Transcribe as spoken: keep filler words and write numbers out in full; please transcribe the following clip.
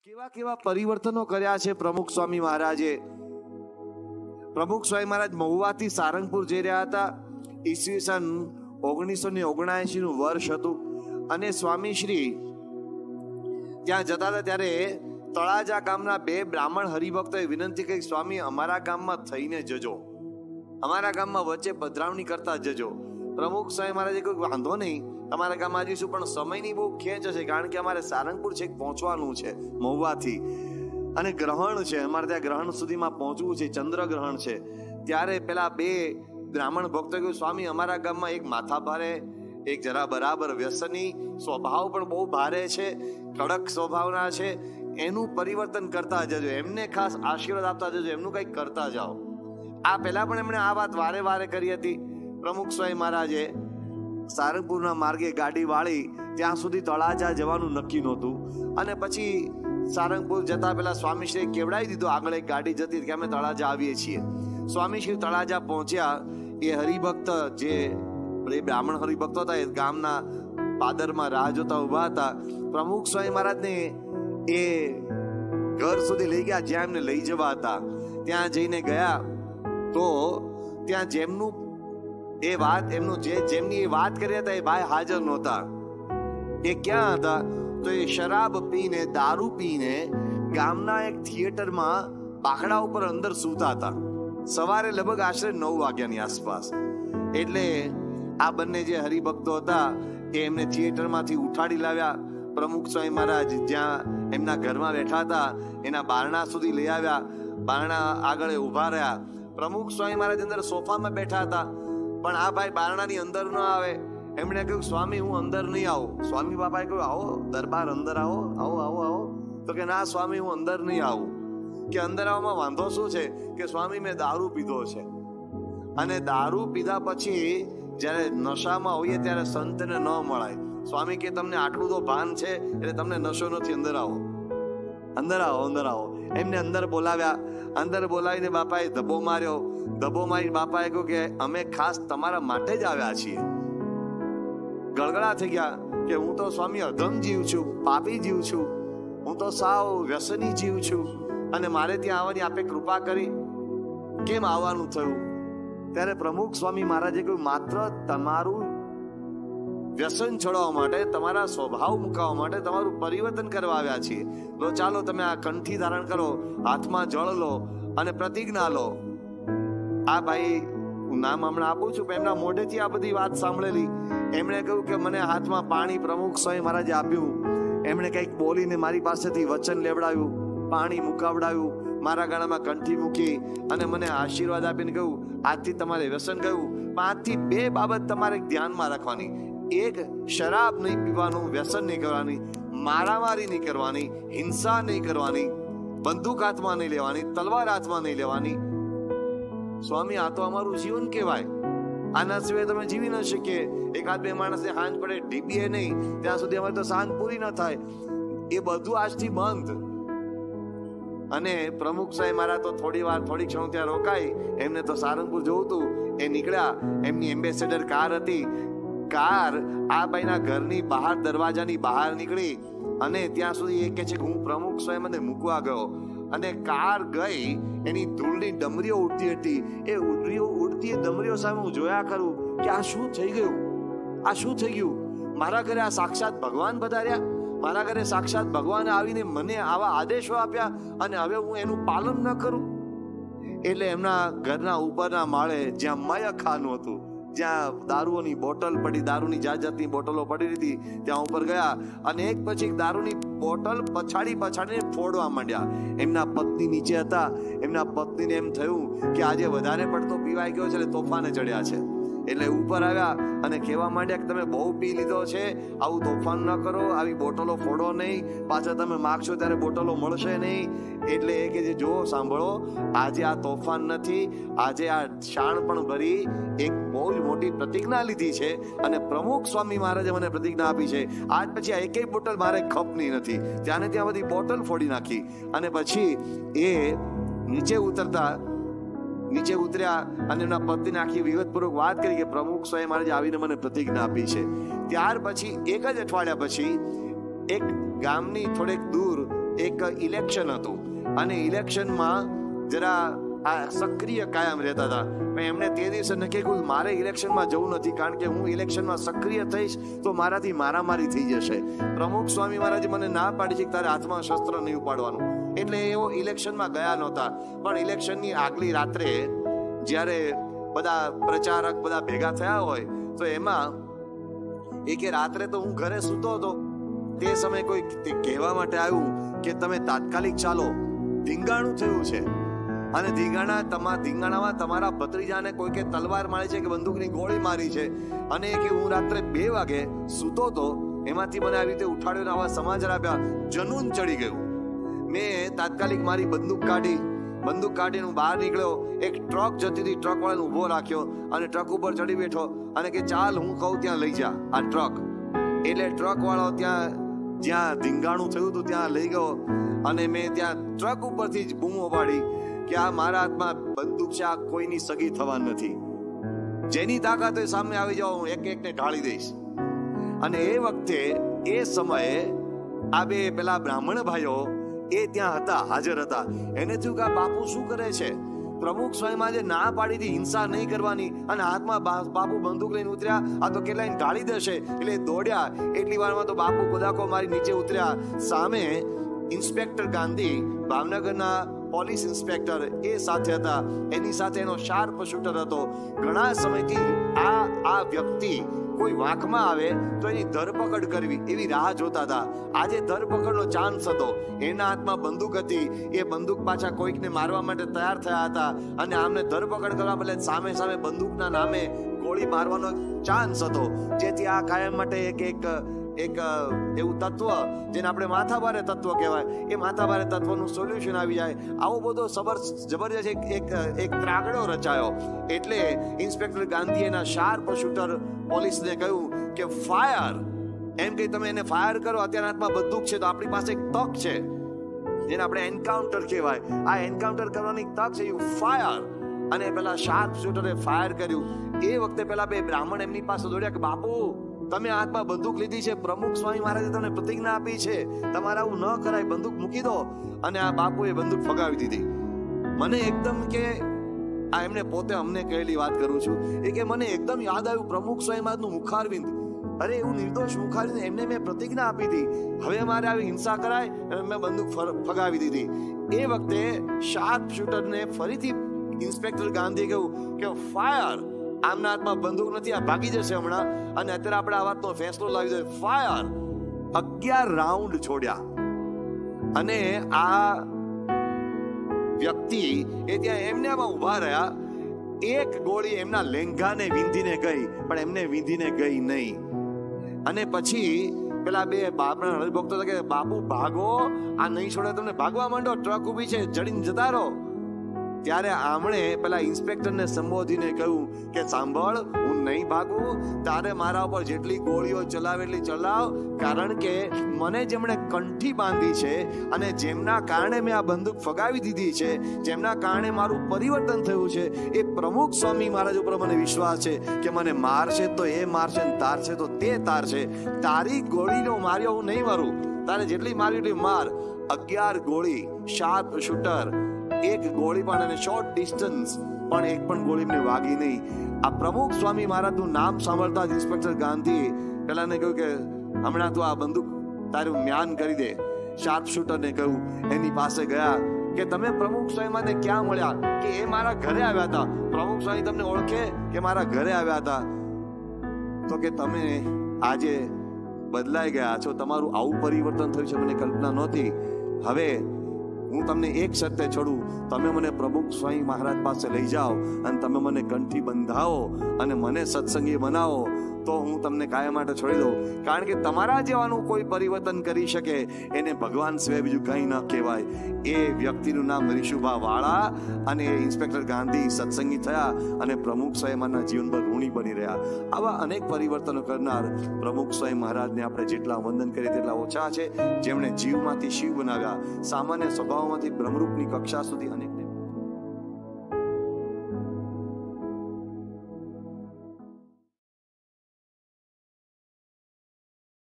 કેવા કેવા પરિવર્તનો કર્યા છે પ્રમુખ સ્વામી મહારાજે. પ્રમુખ સ્વામી મહારાજ મહુવાથી સારંગપુર જઈ રહ્યા હતા. ઈસવીસન ઓગણીસો ને ઓગણએંશી નું વર્ષ હતું અને સ્વામી શ્રી ત્યાં જતા હતા ત્યારે તળાજા ગામના બે બ્રાહ્મણ હરિભક્તોએ વિનંતી કરી, સ્વામી અમારા ગામમાં થઈને જજો, અમારા ગામમાં વચ્ચે પધરાવણી કરતા જજો. પ્રમુખ સ્વામી મહારાજે કોઈ વાંધો નહીં, તમારા ગામમાં જઈશું, પણ સમયની બહુ ખેંચ હશે, કારણ કે અમારે સારંગપુર છેક પહોંચવાનું છે મહુવાથી, અને ગ્રહણ છે, અમારે ત્યાં ગ્રહણ સુધીમાં પહોંચવું છે, ચંદ્રગ્રહણ છે. ત્યારે પેલા બે બ્રાહ્મણ ભક્તો કહ્યું, સ્વામી અમારા ગામમાં એક માથા ભારે, એક જરા બરાબર વ્યસની, સ્વભાવ પણ બહુ ભારે છે, કડક સ્વભાવના છે, એનું પરિવર્તન કરતા જજો, એમને ખાસ આશીર્વાદ આપતા જજો, એમનું કંઈક કરતા જાઓ. આ પહેલા પણ એમણે આ વાત વારે વારે કરી હતી. પ્રમુખ સ્વામી મહારાજે સારંગપુરના માર્ગે ગાડી વાળી ત્યાં સુધી તળાજા જવાનું નક્કી નહોતું, અને પછી સારંગપુર જતા પેલા સ્વામીશ્રી કેવડાવી દીધું, આગળ એક ગાડી જતી કે અમે તળાજા આવીએ છીએ. સ્વામીશ્રી તળાજા પહોંચ્યા. એ હરિભક્ત જે બ્રાહ્મણ હરિભક્તો હતા એ ગામના પાદરમાં રાહ જોતા ઉભા હતા. પ્રમુખ સ્વામી મહારાજને એ ઘર સુધી લઈ ગયા જ્યાં એમને લઈ જવા હતા. ત્યાં જઈને ગયા તો ત્યાં જેમનું એ વાત એમનું જે જેમની એ વાત કરી હતા એ ભાઈ હાજર નહોતા. એ ક્યાં હતા તો એ શરાબ પીને દારૂ પીને ગામના એક થિયેટરમાં બાકડા ઉપર અંદર સૂતા હતા. સવારે લગભગ આશરે નવ વાગ્યાની આસપાસ. એટલે આ બંને જે હરિભક્તો હતા એ એમને થિયેટરમાંથી ઉઠાડી લાવ્યા. પ્રમુખ સ્વામી મહારાજ જ્યાં એમના ઘરમાં બેઠા હતા એના બારણા સુધી લઈ આવ્યા. બારણા આગળ ઉભા રહ્યા. પ્રમુખ સ્વામી મહારાજ અંદર સોફામાં બેઠા હતા, પણ આ ભાઈ બારણાની અંદર ન આવે. એમણે કહ્યું, સ્વામી હું અંદર નહીં આવું. સ્વામી બાપાએ કહ્યું, આવો દરબાર, અંદર આવો, આવો આવો આવો. તો કે ના સ્વામી હું અંદર નહીં આવું. કે અંદર આવવામાં વાંધો શું છે? કે સ્વામી મેં દારૂ પીધો છે, અને દારૂ પીધા પછી જ્યારે નશામાં હોઈએ ત્યારે સંતને ન મળાય. સ્વામી કે તમને આટલું તો ભાન છે એટલે તમને નશો નથી, અંદર આવો, અંદર આવો, અંદર આવો. એમને અંદર બોલાવ્યા. અંદર બોલાવીને બાપાએ ધબ્બો માર્યો. ધબ્બો મારી બાપાએ કહ્યું કે અમે ખાસ તમારા માટે જ આવ્યા છીએ. ગળગળા થઈ ગયા કે હું તો સ્વામી અધમ જીવ છું, પાપી જીવ છું, હું તો સાવ વ્યસની જીવ છું, અને મારે ત્યાં આવવાની આપે કૃપા કરી, કેમ આવવાનું થયું? ત્યારે પ્રમુખ સ્વામી મહારાજે કહ્યું, માત્ર તમારું વ્યસન છોડવા માટે, તમારા સ્વભાવ મુકાવવા માટે, તમારું પરિવર્તન કરવા આવ્યા છીએ. તો ચાલો તમે આ કંઠી ધારણ કરો, હાથમાં જળ લો અને પ્રતિજ્ઞા લો. આ ભાઈ નામ હમણાં આપું છું, એમના મોઢેથી આ બધી વાત સાંભળેલી. એમણે કહ્યું કે મને હાથમાં પાણી પ્રમુખ સ્વામી મહારાજે આપ્યું. એમણે કંઈક બોલીને મારી પાસેથી વચન લેવડાવ્યું, પાણી મુકાવડાવ્યું, મારા ગાળામાં કંઠી મૂકી અને મને આશીર્વાદ આપીને કહ્યું, આજથી તમારે વ્યસન ગયું. આજથી બે બાબત તમારે ધ્યાનમાં રાખવાની. એક, શરાબ નહીં પીવાનું, વ્યસન નહીં કરવાની, મારામારી નહીં કરવાની, હિંસા નહીં કરવાની, બંદૂક હાથમાં નહીં લેવાની, તલવાર હાથમાં નહીં લેવાની. સ્વામી આ તો અમારું જીવન કહેવાય, આના સિવાય તમે જીવી ન શકીએ. એકાદ બે માણસને સાંજ પડે ઢીબીએ નહીં ત્યાં સુધી અમારે તો સાંજ પૂરી ન થાય. એ બધું આજથી બંધ. અને પ્રમુખ સાહેબ મારા તો થોડી વાર થોડી ક્ષણ ત્યાં રોકાઈ. એમને તો સારંગપુર જવું હતું. એ નીકળ્યા. એમની એમ્બેસેડર કાર હતી. કાર આ ભાઈના ઘરની બહાર, દરવાજાની બહાર નીકળી અને ત્યાં સુધી એ કહે છે કે હું પ્રમુખ સ્વામી મને મૂકવા ગયો, અને કાર ગઈ, એની ધૂળની ડમરીઓ ઉડતી હતી. એ ઉડરીઓ ઉડતી ડમરીઓ સામે હું જોયા કરું કે આ શું થઈ ગયું, આ શું થઈ ગયું? મારા ઘરે આ સાક્ષાત ભગવાન પધાર્યા, મારા ઘરે સાક્ષાત ભગવાને આવીને મને આવા આદેશો આપ્યા, અને હવે હું એનું પાલન ન કરું? એટલે એમના ઘરના ઉપરના માળે જ્યાં મયખાનું હતું, જ્યાં દારૂઓની બોટલ પડી, દારૂની જાત જાતની બોટલો પડી હતી, ત્યાં ઉપર ગયા અને એક પછી એક દારૂની બોટલ પછાડી પછાડીને ફોડવા માંડ્યા. એમના પત્ની નીચે હતા. એમના પત્નીને એમ થયું કે આજે વધારે પડતો પીવાઈ ગયો છે એટલે તોફાને ચડ્યા છે. એટલે ઉપર આવ્યા અને કહેવા માંડ્યા કે તમે બહુ પી લીધો છે, આવું તોફાન ન કરો, આવી બોટલો ફોડો નહીં, પાછા તમે માગશો ત્યારે બોટલો મળશે નહીં. એટલે એ કે જે જો સાંભળો, આજે આ તોફાન નથી, આજે આ શાણપણ ભરી એક બહુ જ મોટી પ્રતિજ્ઞા લીધી છે, અને પ્રમુખ સ્વામી મહારાજે મને પ્રતિજ્ઞા આપી છે, આજ પછી આ એકેય બોટલ મારે ખપની નથી. ત્યાંને ત્યાં બધી બોટલ ફોડી નાખી. અને પછી એ નીચે ઉતરતા નીચે ઉતર્યા અને એમના પત્નીને આખી વિગતપૂર્વક વાત કરી કે પ્રમુખ સ્વામી મહારાજે આવીને મને પ્રતિજ્ઞા આપી છે. ત્યાર પછી એક જ અઠવાડિયા પછી એક ગામની થોડેક દૂર એક ઇલેક્શન હતું અને ઇલેક્શનમાં જરા આ સક્રિય કાયમ રહેતા હતા. એમને તે દિવસે નક્કી કર્યું મારે ઇલેક્શનમાં જવું નથી, કારણ કે હું ઇલેક્શનમાં સક્રિય થઈશ તો મારાથી મારામારી થઈ જશે. પ્રમુખ સ્વામી મહારાજે મને ના પાડી છે કે તારે હાથમાં શસ્ત્ર નહીં ઉપાડવાનું, એટલે એવો ઇલેક્શનમાં ગયા નહોતા. પણ ઇલેક્શનની આગલી રાત્રે જ્યારે બધા પ્રચારક બધા ભેગા થયા હોય તો એમાં એ કે રાત્રે તો હું ઘરે સૂતો હતો, તે સમયે કોઈ કહેવા માટે આવ્યું કે તમે તાત્કાલિક ચાલો, ધીંગાણું થયું છે અને ધીંગાણા તમા ધીંગાણામાં તમારા ભત્રીજાને કોઈ કે તલવાર મારી છે કે બંદૂકની ગોળી મારી છે. અને કે હું રાત્રે બે વાગે સૂતો હતો, એમાંથી મને આવી રીતે ઉઠાડ્યો, આવા સમાચાર આપ્યા, જનૂન ચડી ગયું. મેં તાત્કાલિક મારી બંદૂક કાઢી, બંદૂક કાઢીને હું બહાર નીકળ્યો. એક ટ્રક જતી હતી, ટ્રક વાળાને ઉભો રાખ્યો અને ટ્રક ઉપર ચડી બેઠો અને કે ચાલ હું કહું ત્યાં લઈ જા આ ટ્રક. એટલે ટ્રક વાળો ત્યાં જ્યાં ધીંગાણું થયું હતું ત્યાં લઈ ગયો અને મેં ત્યાં ટ્રક ઉપરથી જ બૂમો પાડી કે આ મારા હાથમાં બંદૂક છે, આ કોઈની સગી થવા નથી, જેની તાકાત હોય સામે આવી જાઓ, હું એક એકને ઢાળી દઈશ. અને એ વખતે એ સમયે આ બે પેલા બ્રાહ્મણ ભાઈઓ એ ત્યાં હતા, હાજર હતા. એને થયું કે આ બાપુ શું કરે છે? પ્રમુખ સ્વામીમાં જે ના પાડી હતી હિંસા નહીં કરવાની અને હાથમાં બાપુ બંદૂક લઈને ઉતર્યા, આ તો કેટલાય ઢાળી દેશે. એટલે દોડ્યા, એટલી વારમાં તો બાપુ કદાકો મારી નીચે ઉતર્યા. સામે ઇન્સ્પેક્ટર ગાંધી, ભાવનગરના પોલીસ ઇન્સ્પેક્ટર એ સાથે હતા, એની સાથે એનો શાર્પ શૂટર હતો. ઘણા સમયથી આ આ વ્યક્તિ કોઈ વાંકમાં આવે તો એની ધરપકડ કરવી એવી રાહ જોતા હતા. આજે ધરપકડનો ચાન્સ હતો, એના હાથમાં બંદૂક હતી, એ બંદૂક પાછા કોઈકને મારવા માટે તૈયાર થયા હતા અને આમને ધરપકડ કરવા બદલે સામે સામે બંદૂકના નામે ગોળી મારવાનો ચાન્સ હતો. જેથી આ કાયમ માટે એક એક એક એવું તત્વ જેને આપણે માથાભારે તત્વ કહેવાય, એ માથાભારે તત્વનું સોલ્યુશન આવી જાય. આવો બધો સબર જબરજસ્ત એક એક એક ત્રાગડો રચાયો. એટલે ઇન્સ્પેક્ટર ગાંધી એના શાર્પ શૂટર પોલીસને કહ્યું કે ફાયર, એમ કે તમે એને ફાયર કરો. અત્યારના હાથમાં બંદૂક છે તો આપણી પાસે એક તક છે, જેને આપણે એન્કાઉન્ટર કહેવાય. આ એન્કાઉન્ટર કરવાની તક છે, યુ ફાયર. અને પેલા શાર્પ શૂટરે ફાયર કર્યું. એ વખતે પેલા બે બ્રાહ્મણ એમની પાસે દોડ્યા કે બાપુ તમે હાથમાં બંદૂક લીધી છે, પ્રમુખ સ્વામી મહારાજે તમને પ્રતિજ્ઞા આપી છે, તમારે આવું ન કરાય, બંદૂક મૂકી દો. અને આ બાપુએ બંદૂક ફગાવી દીધી. મને એકદમ કે આ એમને પોતે અમને કહેલી વાત કરું છું, એ કે મને એકદમ યાદ આવ્યું પ્રમુખ સ્વામી મહારાજનું મુખારવિંદ. અરે એવું નિર્દોષ મુખારવિંદ, એમને મેં પ્રતિજ્ઞા આપી હતી, હવે મારે આવી હિંસા કરાય, મેં બંદૂક ફગાવી દીધી. એ વખતે શાર્પ શૂટરને ફરીથી ઇન્સ્પેક્ટર ગાંધી કહ્યું કે ફાયર. આમના હાથમાં બંદૂક નથી, આ ભાગી જશે હમણાં, અને અત્યારે આપણે આ વાતનો ફેસલો લાવી દઈએ. ફાયર. અગિયાર રાઉન્ડ છોડ્યા અને આ વ્યક્તિ એ ત્યાં એમને આમાં ઉભા રહ્યા. એક ગોળી એમના લેંઘાને વીંધીને ગઈ, પણ એમને વીંધીને ગઈ નહીં. અને પછી પેલા બે બાપના હરિભક્તો કે બાપુ ભાગો, આ નહીં છોડે તમને, ભાગવા માંડો, ટ્રક ઊભી છે, ચડીને જતા રહો. ત્યારે આમણે પેલા ઇન્સ્પેક્ટરને સંબોધીને કહ્યું કે સાંભળ, હું નહીં ભાગું, તારે મારા ઉપર જેટલી ગોળીઓ ચલાવે એટલી ચલાવ, કારણ કે મને જેમણે કંઠી બાંધી છે અને જેમના કારણે મેં આ બંદૂક ફગાવી દીધી છે, જેમના કારણે મારું પરિવર્તન થયું છે, એ પ્રમુખ સ્વામી મહારાજ ઉપર મને વિશ્વાસ છે કે મને મારશે તો એ મારશે, તારશે તો તે તારશે. તારી ગોળીનો માર્યો હું નહીં મારું, તારે જેટલી મારી એટલી માર. અગિયાર ગોળી, શાર્પ શૂટર, એક ગોળી પણ અને શોર્ટ ડિસ્ટન્સ પણ એક પણ ગોળી એમને વાગી નહીં. આ પ્રમુખ સ્વામી મહારાજનું નામ સાંભળતા જ ઇન્સ્પેક્ટર ગાંધી પેલાને કહ્યું કે હમણાં તું આ બંદૂક તારું મ્યાન કરી દે. શાર્પ શૂટરને કહ્યું, એની પાસે ગયા કે તમે પ્રમુખ સ્વામીને ક્યાં મળ્યા? કે એ મારા ઘરે આવ્યા હતા. પ્રમુખ સ્વામી તમને ઓળખે કે મારા ઘરે આવ્યા હતા? તો કે તમે આજે બદલાઈ ગયા છો, તમારું આવું પરિવર્તન થયું છે, મને કલ્પના નહોતી. હવે હું તમને એક શરતે છોડું, તમે મને પ્રમુખ સ્વામી મહારાજ પાસે લઈ જાઓ અને તમે મને કંઠી બંધાવો અને મને સત્સંગી બનાવો, તો હું તમને કાયમ માટે છોડી દઉં. કારણ કે તમારા જેવાનું કોઈ પરિવર્તન કરી શકે એને ભગવાન સિવાય બીજું કંઈ ન કહેવાય. એ વ્યક્તિનું નામ ઋષુભા વાળા, અને ઇન્સ્પેક્ટર ગાંધી સત્સંગી થયા અને પ્રમુખ સ્વામીના જીવન પર ઋણી બની રહ્યા. આવા અનેક પરિવર્તનો કરનાર પ્રમુખ સ્વામી મહારાજને આપણે જેટલા વંદન કરીએ તેટલા ઓછા છે, જેમણે જીવમાંથી શિવ બનાવ્યા, સામાન્ય સ્વભાવમાંથી બ્રહ્મરૂપની કક્ષા સુધી અનેકને